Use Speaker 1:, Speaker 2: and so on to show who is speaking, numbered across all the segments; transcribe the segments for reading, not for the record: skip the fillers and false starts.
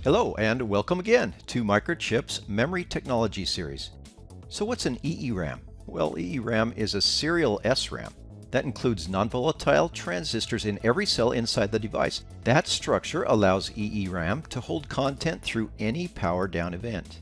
Speaker 1: Hello and welcome again to Microchip's Memory Technology series. So what's an EERAM? Well, EERAM is a serial SRAM that includes non-volatile transistors in every cell inside the device. That structure allows EERAM to hold content through any power down event.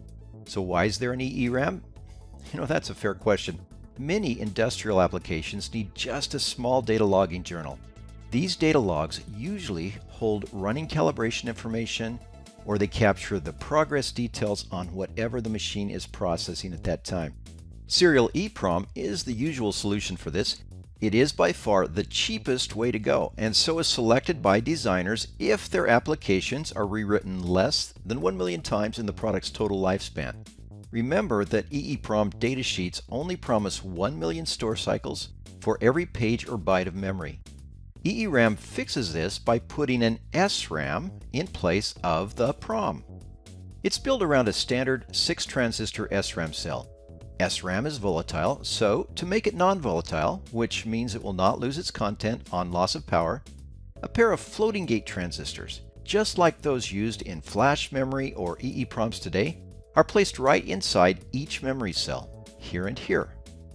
Speaker 1: So why is there an EERAM? That's a fair question. Many industrial applications need just a small data logging journal. These data logs usually hold running calibration information, or they capture the progress details on whatever the machine is processing at that time. Serial EEPROM is the usual solution for this. It is by far the cheapest way to go, and so is selected by designers if their applications are rewritten less than 1 million times in the product's total lifespan. Remember that EEPROM datasheets only promise 1 million store cycles for every page or byte of memory. EERAM fixes this by putting an SRAM in place of the PROM. It's built around a standard 6-transistor SRAM cell. SRAM is volatile, so to make it non-volatile, which means it will not lose its content on loss of power, a pair of floating gate transistors, just like those used in flash memory or EEPROMs today, are placed right inside each memory cell, here and here.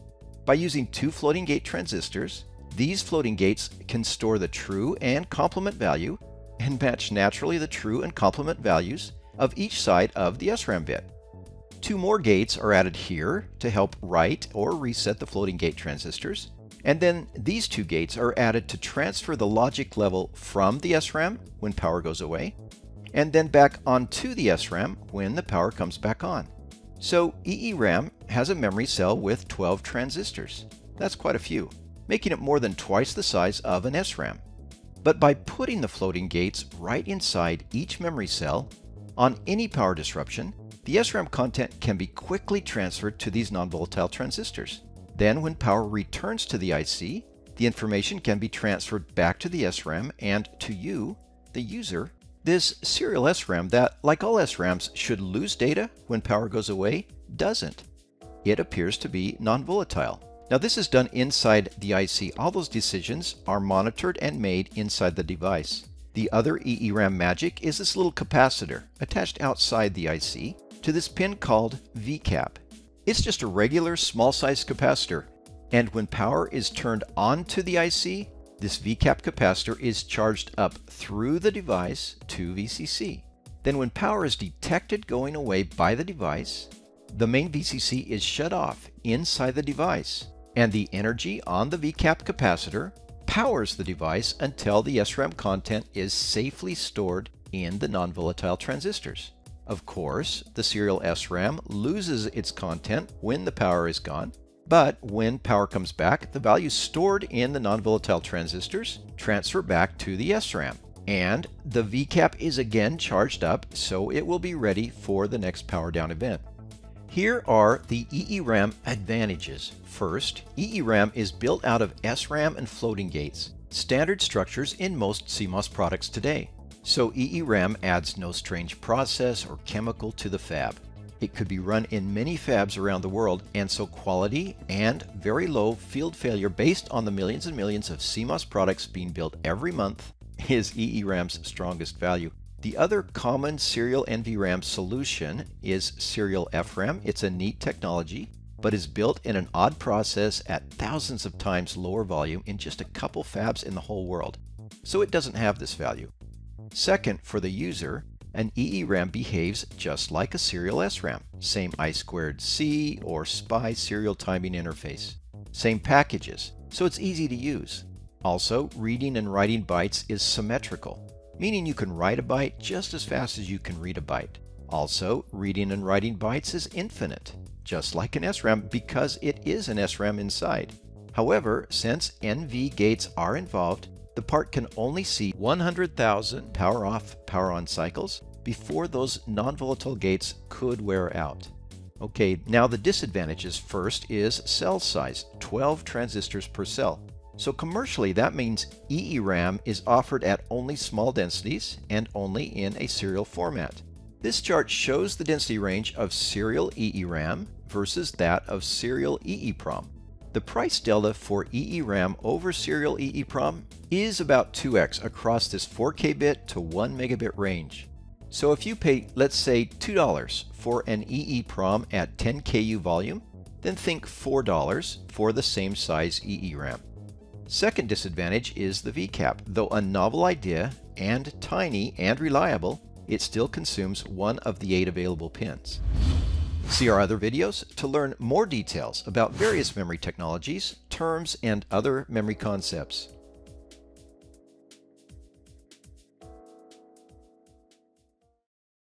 Speaker 1: By using 2 floating gate transistors, these floating gates can store the true and complement value and match naturally the true and complement values of each side of the SRAM bit. 2 more gates are added here to help write or reset the floating gate transistors, and then these 2 gates are added to transfer the logic level from the SRAM when power goes away, and then back onto the SRAM when the power comes back on. So EERAM has a memory cell with 12 transistors. That's quite a few, making it more than twice the size of an SRAM. But by putting the floating gates right inside each memory cell, on any power disruption, the SRAM content can be quickly transferred to these non-volatile transistors. Then when power returns to the IC, the information can be transferred back to the SRAM and to you, the user. This serial SRAM that, like all SRAMs, should lose data when power goes away, doesn't. It appears to be non-volatile. Now this is done inside the IC. All those decisions are monitored and made inside the device. The other EERAM magic is this little capacitor attached outside the IC to this pin called VCAP. It's just a regular small-sized capacitor, and when power is turned on to the IC, this VCAP capacitor is charged up through the device to VCC. Then when power is detected going away by the device, the main VCC is shut off inside the device, and the energy on the VCAP capacitor powers the device until the SRAM content is safely stored in the non-volatile transistors. Of course, the serial SRAM loses its content when the power is gone, but when power comes back, the values stored in the non-volatile transistors transfer back to the SRAM, and the VCAP is again charged up, so it will be ready for the next power down event. Here are the EERAM advantages. First, EERAM is built out of SRAM and floating gates, standard structures in most CMOS products today. So EERAM adds no strange process or chemical to the fab. It could be run in many fabs around the world, and so quality and very low field failure based on the millions and millions of CMOS products being built every month is EERAM's strongest value. The other common serial NVRAM solution is serial FRAM. It's a neat technology, but is built in an odd process at thousands of times lower volume in just a couple fabs in the whole world. So it doesn't have this value. Second, for the user, an EERAM behaves just like a serial SRAM. Same I2C or SPI serial timing interface. Same packages, so it's easy to use. Also, reading and writing bytes is symmetrical, meaning you can write a byte just as fast as you can read a byte. Also, reading and writing bytes is infinite, just like an SRAM because it is an SRAM inside. However, since NV gates are involved, the part can only see 100,000 power off, power on cycles before those non-volatile gates could wear out. Okay, now the disadvantages. First is cell size, 12 transistors per cell. So commercially, that means EERAM is offered at only small densities and only in a serial format. This chart shows the density range of serial EERAM versus that of serial EEPROM. The price delta for EERAM over serial EEPROM is about 2x across this 4K bit to 1 megabit range. So if you pay, let's say, $2 for an EEPROM at 10 KU volume, then think $4 for the same size EERAM. Second disadvantage is the VCAP. Though a novel idea and tiny and reliable, it still consumes one of the 8 available pins. See our other videos to learn more details about various memory technologies, terms, and other memory concepts.